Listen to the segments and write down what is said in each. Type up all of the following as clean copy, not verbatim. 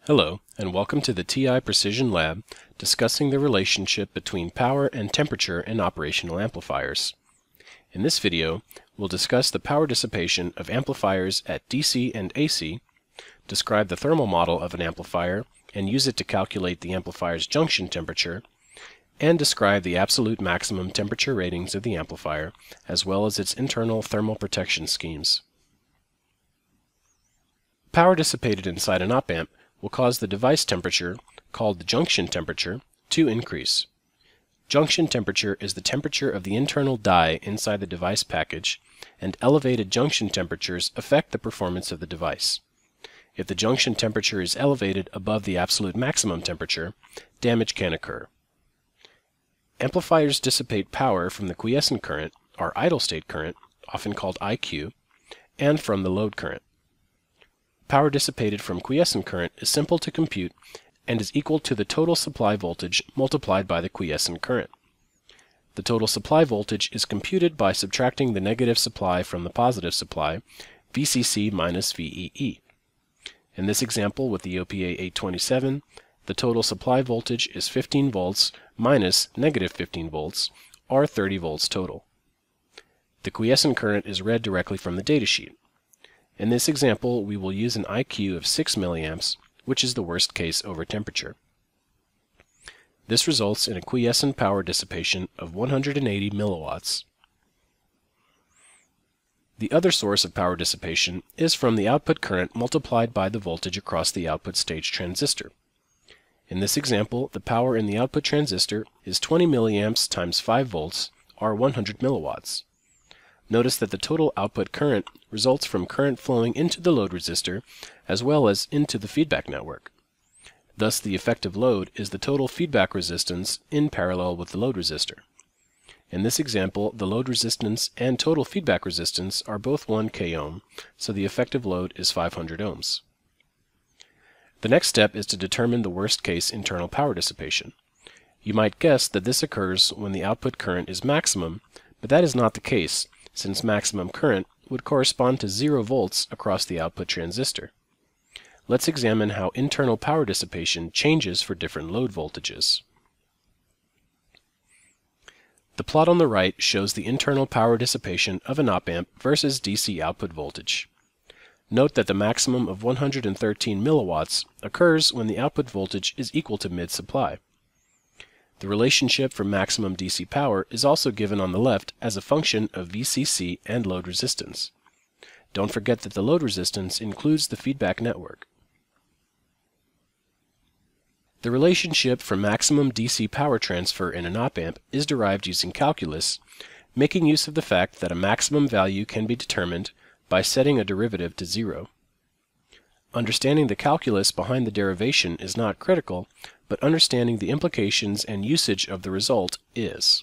Hello, and welcome to the TI Precision Lab discussing the relationship between power and temperature in operational amplifiers. In this video, we'll discuss the power dissipation of amplifiers at DC and AC, describe the thermal model of an amplifier and use it to calculate the amplifier's junction temperature, and describe the absolute maximum temperature ratings of the amplifier, as well as its internal thermal protection schemes. Power dissipated inside an op-amp will cause the device temperature, called the junction temperature, to increase. Junction temperature is the temperature of the internal die inside the device package, and elevated junction temperatures affect the performance of the device. If the junction temperature is elevated above the absolute maximum temperature, damage can occur. Amplifiers dissipate power from the quiescent current, or idle state current, often called IQ, and from the load current. Power dissipated from quiescent current is simple to compute and is equal to the total supply voltage multiplied by the quiescent current. The total supply voltage is computed by subtracting the negative supply from the positive supply, VCC minus VEE. In this example with the OPA 827, the total supply voltage is 15 volts minus negative 15 volts, or 30 volts total. The quiescent current is read directly from the datasheet. In this example, we will use an IQ of 6 milliamps, which is the worst case over temperature. This results in a quiescent power dissipation of 180 milliwatts. The other source of power dissipation is from the output current multiplied by the voltage across the output stage transistor. In this example, the power in the output transistor is 20 milliamps times 5 volts, or 100 milliwatts. Notice that the total output current results from current flowing into the load resistor as well as into the feedback network. Thus, the effective load is the total feedback resistance in parallel with the load resistor. In this example, the load resistance and total feedback resistance are both 1 k ohm, so the effective load is 500 ohms. The next step is to determine the worst-case internal power dissipation. You might guess that this occurs when the output current is maximum, but that is not the case, since maximum current would correspond to 0 volts across the output transistor. Let's examine how internal power dissipation changes for different load voltages. The plot on the right shows the internal power dissipation of an op-amp versus DC output voltage. Note that the maximum of 113 milliwatts occurs when the output voltage is equal to mid-supply. The relationship for maximum DC power is also given on the left as a function of VCC and load resistance. Don't forget that the load resistance includes the feedback network. The relationship for maximum DC power transfer in an op-amp is derived using calculus, making use of the fact that a maximum value can be determined by setting a derivative to 0. Understanding the calculus behind the derivation is not critical, but understanding the implications and usage of the result is.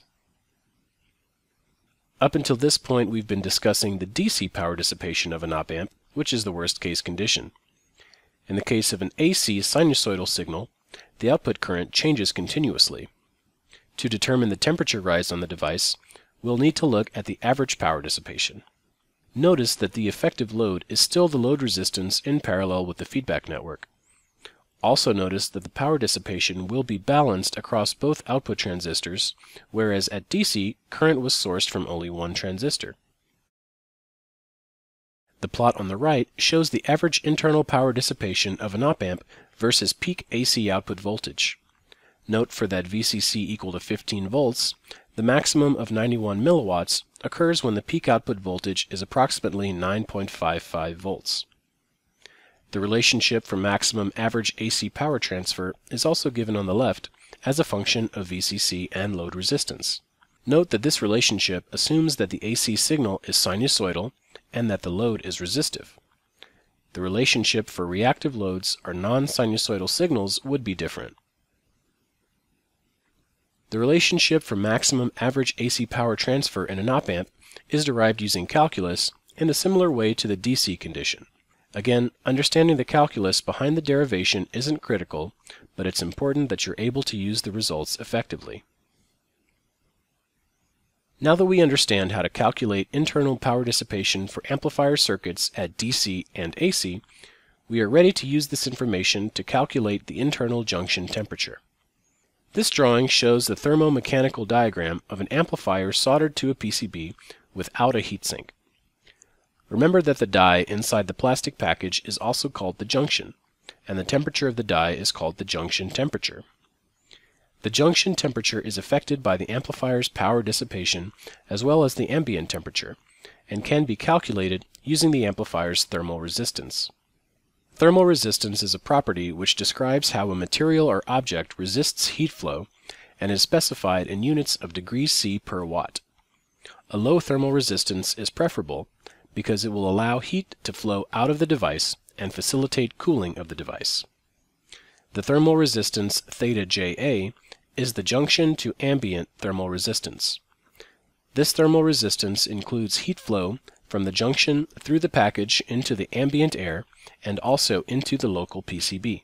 Up until this point, we've been discussing the DC power dissipation of an op-amp, which is the worst-case condition. In the case of an AC sinusoidal signal, the output current changes continuously. To determine the temperature rise on the device, we'll need to look at the average power dissipation. Notice that the effective load is still the load resistance in parallel with the feedback network. Also notice that the power dissipation will be balanced across both output transistors, whereas at DC, current was sourced from only one transistor. The plot on the right shows the average internal power dissipation of an op-amp versus peak AC output voltage. Note for that VCC equal to 15 volts, the maximum of 91 milliwatts occurs when the peak output voltage is approximately 9.55 volts. The relationship for maximum average AC power transfer is also given on the left as a function of VCC and load resistance. Note that this relationship assumes that the AC signal is sinusoidal and that the load is resistive. The relationship for reactive loads or non-sinusoidal signals would be different. The relationship for maximum average AC power transfer in an op-amp is derived using calculus in a similar way to the DC condition. Again, understanding the calculus behind the derivation isn't critical, but it's important that you're able to use the results effectively. Now that we understand how to calculate internal power dissipation for amplifier circuits at DC and AC, we are ready to use this information to calculate the internal junction temperature. This drawing shows the thermomechanical diagram of an amplifier soldered to a PCB without a heatsink. Remember that the die inside the plastic package is also called the junction, and the temperature of the die is called the junction temperature. The junction temperature is affected by the amplifier's power dissipation as well as the ambient temperature, and can be calculated using the amplifier's thermal resistance. Thermal resistance is a property which describes how a material or object resists heat flow and is specified in units of degrees C per watt. A low thermal resistance is preferable because it will allow heat to flow out of the device and facilitate cooling of the device. The thermal resistance theta Ja is the junction to ambient thermal resistance. This thermal resistance includes heat flow from the junction through the package into the ambient air and also into the local PCB.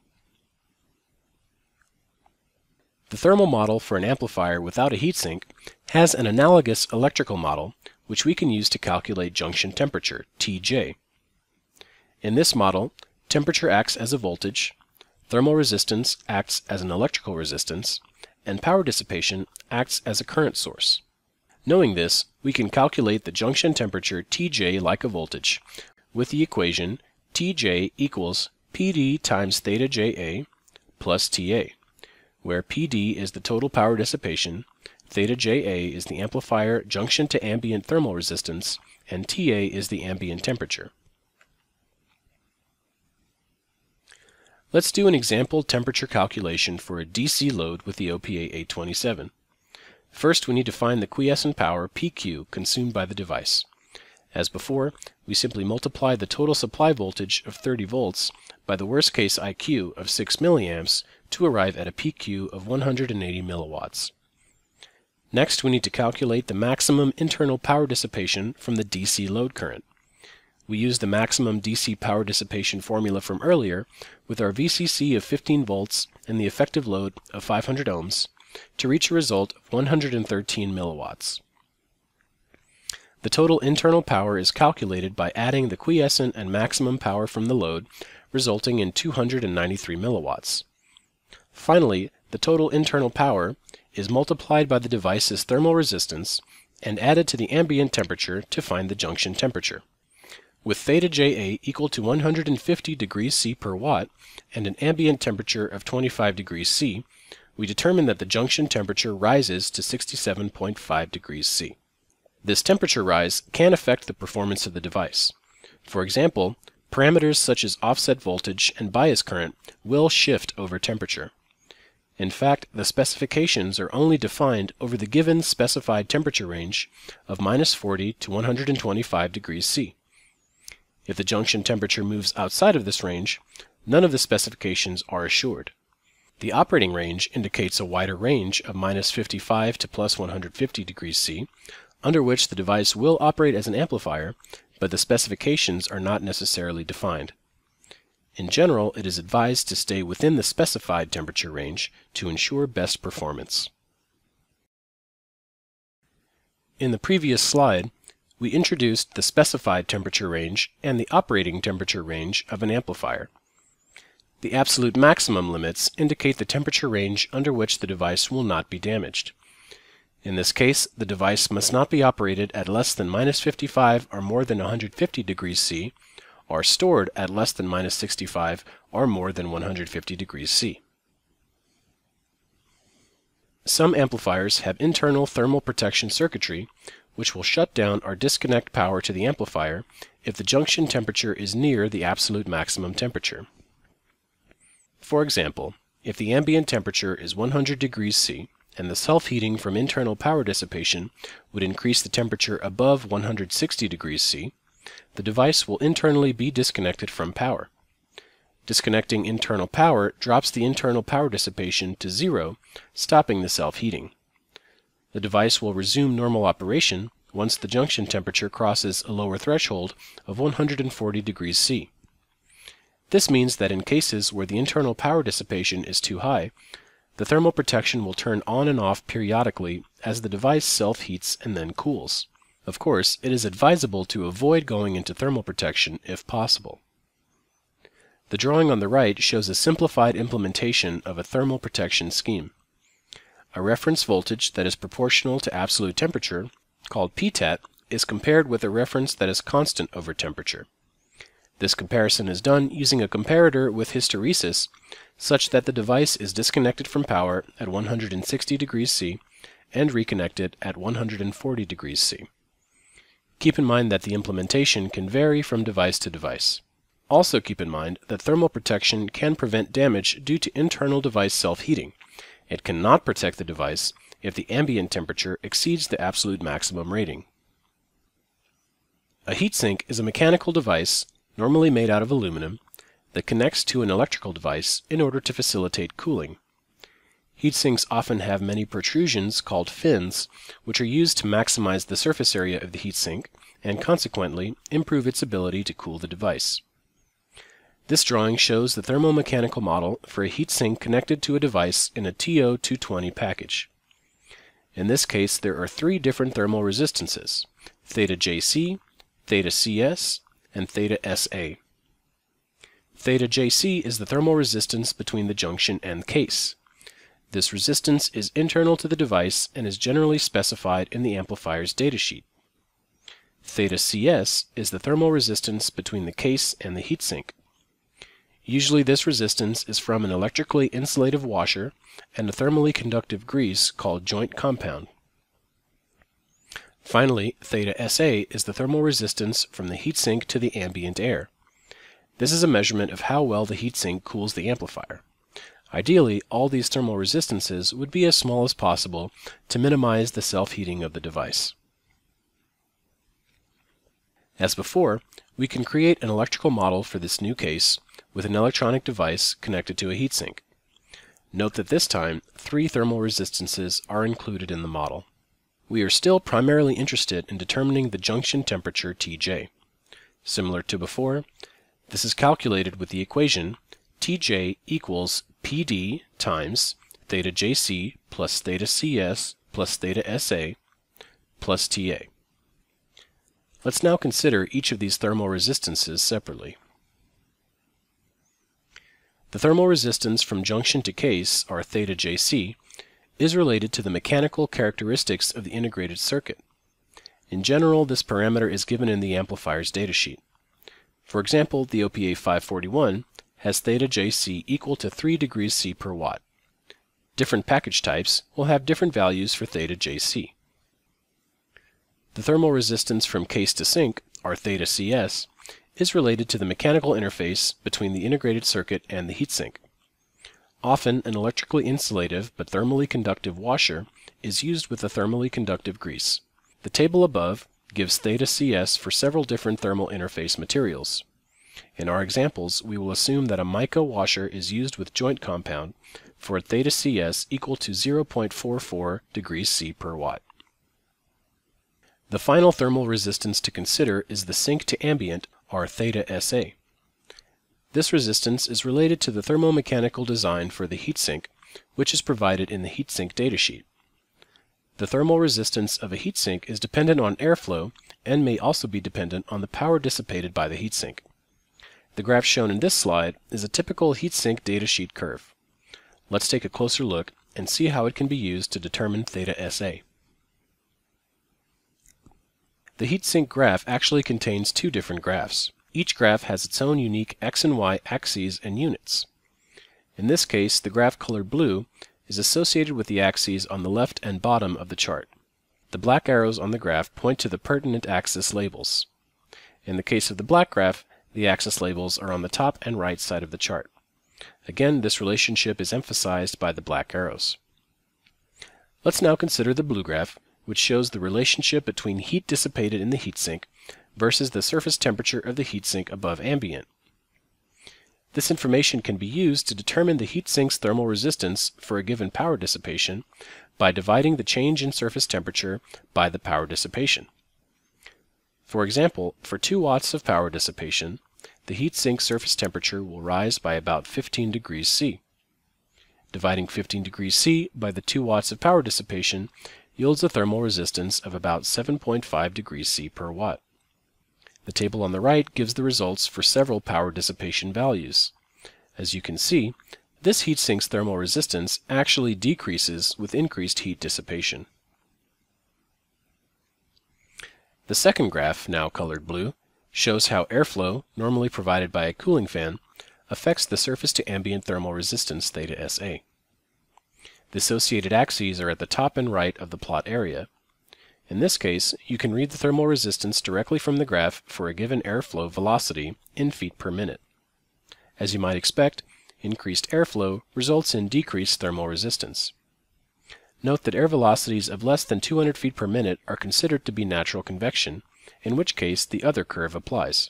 The thermal model for an amplifier without a heatsink has an analogous electrical model which we can use to calculate junction temperature, Tj. In this model, temperature acts as a voltage, thermal resistance acts as an electrical resistance, and power dissipation acts as a current source. Knowing this, we can calculate the junction temperature Tj like a voltage with the equation Tj equals Pd times theta Ja plus Ta, where Pd is the total power dissipation, theta Ja is the amplifier junction to ambient thermal resistance, and Ta is the ambient temperature. Let's do an example temperature calculation for a DC load with the OPA 827. First, we need to find the quiescent power PQ consumed by the device. As before, we simply multiply the total supply voltage of 30 volts by the worst case IQ of 6 milliamps to arrive at a PQ of 180 milliwatts. Next, we need to calculate the maximum internal power dissipation from the DC load current. We use the maximum DC power dissipation formula from earlier with our VCC of 15 volts and the effective load of 500 ohms to reach a result of 113 milliwatts. The total internal power is calculated by adding the quiescent and maximum power from the load, resulting in 293 milliwatts. Finally, the total internal power is multiplied by the device's thermal resistance and added to the ambient temperature to find the junction temperature. With theta Ja equal to 150 degrees C per watt and an ambient temperature of 25 degrees C, we determine that the junction temperature rises to 67.5 degrees C. This temperature rise can affect the performance of the device. For example, parameters such as offset voltage and bias current will shift over temperature. In fact, the specifications are only defined over the given specified temperature range of -40 to 125 degrees C. If the junction temperature moves outside of this range, none of the specifications are assured. The operating range indicates a wider range of -55 to +150 degrees C, under which the device will operate as an amplifier, but the specifications are not necessarily defined. In general, it is advised to stay within the specified temperature range to ensure best performance. In the previous slide, we introduced the specified temperature range and the operating temperature range of an amplifier. The absolute maximum limits indicate the temperature range under which the device will not be damaged. In this case, the device must not be operated at less than -55 or more than 150 degrees C, or stored at less than -65 or more than 150 degrees C. Some amplifiers have internal thermal protection circuitry, which will shut down or disconnect power to the amplifier if the junction temperature is near the absolute maximum temperature. For example, if the ambient temperature is 100 degrees C and the self-heating from internal power dissipation would increase the temperature above 160 degrees C, the device will internally be disconnected from power. Disconnecting internal power drops the internal power dissipation to 0, stopping the self-heating. The device will resume normal operation once the junction temperature crosses a lower threshold of 140 degrees C. This means that in cases where the internal power dissipation is too high, the thermal protection will turn on and off periodically as the device self-heats and then cools. Of course, it is advisable to avoid going into thermal protection if possible. The drawing on the right shows a simplified implementation of a thermal protection scheme. A reference voltage that is proportional to absolute temperature, called Ptat, is compared with a reference that is constant over temperature. This comparison is done using a comparator with hysteresis such that the device is disconnected from power at 160 degrees C and reconnected at 140 degrees C. Keep in mind that the implementation can vary from device to device. Also keep in mind that thermal protection can prevent damage due to internal device self-heating. It cannot protect the device if the ambient temperature exceeds the absolute maximum rating. A heatsink is a mechanical device, normally made out of aluminum, that connects to an electrical device in order to facilitate cooling. Heatsinks often have many protrusions called fins, which are used to maximize the surface area of the heatsink and consequently improve its ability to cool the device. This drawing shows the thermomechanical model for a heatsink connected to a device in a TO220 package. In this case, there are three different thermal resistances: theta JC, theta CS, and theta SA. Theta JC is the thermal resistance between the junction and case. This resistance is internal to the device and is generally specified in the amplifier's datasheet. Theta CS is the thermal resistance between the case and the heatsink. Usually this resistance is from an electrically insulative washer and a thermally conductive grease called joint compound. Finally, theta SA is the thermal resistance from the heatsink to the ambient air. This is a measurement of how well the heatsink cools the amplifier. Ideally, all these thermal resistances would be as small as possible to minimize the self-heating of the device. As before, we can create an electrical model for this new case with an electronic device connected to a heatsink. Note that this time, three thermal resistances are included in the model. We are still primarily interested in determining the junction temperature Tj. Similar to before, this is calculated with the equation Tj equals Pd times theta Jc plus theta Cs plus theta Sa plus Ta. Let's now consider each of these thermal resistances separately. The thermal resistance from junction to case, or theta Jc, is related to the mechanical characteristics of the integrated circuit. In general, this parameter is given in the amplifier's datasheet. For example, the OPA 541 has theta Jc equal to 3 degrees C per watt. Different package types will have different values for theta Jc. The thermal resistance from case to sink, or theta Cs, is related to the mechanical interface between the integrated circuit and the heatsink. Often, an electrically insulative but thermally conductive washer is used with a thermally conductive grease. The table above gives theta Cs for several different thermal interface materials. In our examples, we will assume that a mica washer is used with joint compound for a theta Cs equal to 0.44 degrees C per watt. The final thermal resistance to consider is the sink to ambient, or theta Sa. This resistance is related to the thermomechanical design for the heatsink, which is provided in the heatsink datasheet. The thermal resistance of a heatsink is dependent on airflow and may also be dependent on the power dissipated by the heatsink. The graph shown in this slide is a typical heatsink datasheet curve. Let's take a closer look and see how it can be used to determine theta Sa. The heatsink graph actually contains two different graphs. Each graph has its own unique x and y axes and units. In this case, the graph colored blue is associated with the axes on the left and bottom of the chart. The black arrows on the graph point to the pertinent axis labels. In the case of the black graph, the axis labels are on the top and right side of the chart. Again, this relationship is emphasized by the black arrows. Let's now consider the blue graph, which shows the relationship between heat dissipated in the heatsink versus the surface temperature of the heatsink above ambient. This information can be used to determine the heatsink's thermal resistance for a given power dissipation by dividing the change in surface temperature by the power dissipation. For example, for 2 watts of power dissipation, the heatsink surface temperature will rise by about 15 degrees C. Dividing 15 degrees C by the 2 watts of power dissipation yields a thermal resistance of about 7.5 degrees C per watt. The table on the right gives the results for several power dissipation values. As you can see, this heatsink's thermal resistance actually decreases with increased heat dissipation. The second graph, now colored blue, shows how airflow, normally provided by a cooling fan, affects the surface to ambient thermal resistance theta SA. The associated axes are at the top and right of the plot area. In this case, you can read the thermal resistance directly from the graph for a given airflow velocity in feet per minute. As you might expect, increased airflow results in decreased thermal resistance. Note that air velocities of less than 200 feet per minute are considered to be natural convection, in which case the other curve applies.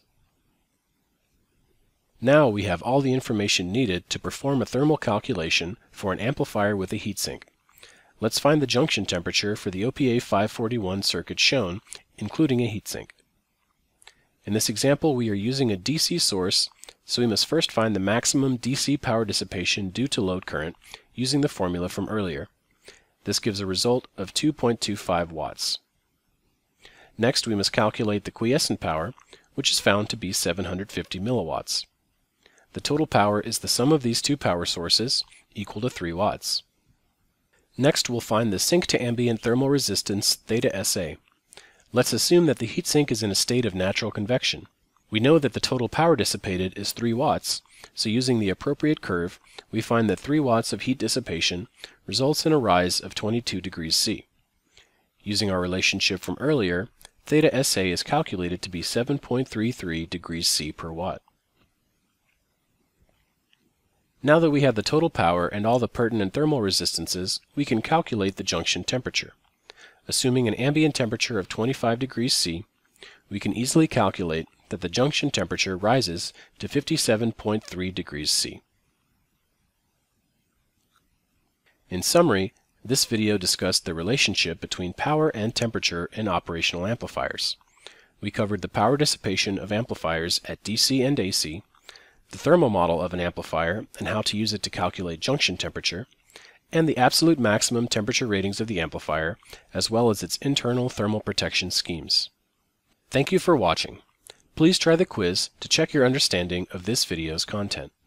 Now we have all the information needed to perform a thermal calculation for an amplifier with a heatsink. Let's find the junction temperature for the OPA 541 circuit shown, including a heatsink. In this example, we are using a DC source, so we must first find the maximum DC power dissipation due to load current using the formula from earlier. This gives a result of 2.25 watts. Next, we must calculate the quiescent power, which is found to be 750 milliwatts. The total power is the sum of these two power sources, equal to 3 watts. Next, we'll find the sink to ambient thermal resistance theta SA. Let's assume that the heatsink is in a state of natural convection. We know that the total power dissipated is 3 watts, so using the appropriate curve, we find that 3 watts of heat dissipation results in a rise of 22 degrees C. Using our relationship from earlier, theta SA is calculated to be 7.33 degrees C per watt. Now that we have the total power and all the pertinent thermal resistances, we can calculate the junction temperature. Assuming an ambient temperature of 25 degrees C, we can easily calculate that the junction temperature rises to 57.3 degrees C. In summary, this video discussed the relationship between power and temperature in operational amplifiers. We covered the power dissipation of amplifiers at DC and AC, the thermal model of an amplifier and how to use it to calculate junction temperature, and the absolute maximum temperature ratings of the amplifier, as well as its internal thermal protection schemes. Thank you for watching. Please try the quiz to check your understanding of this video's content.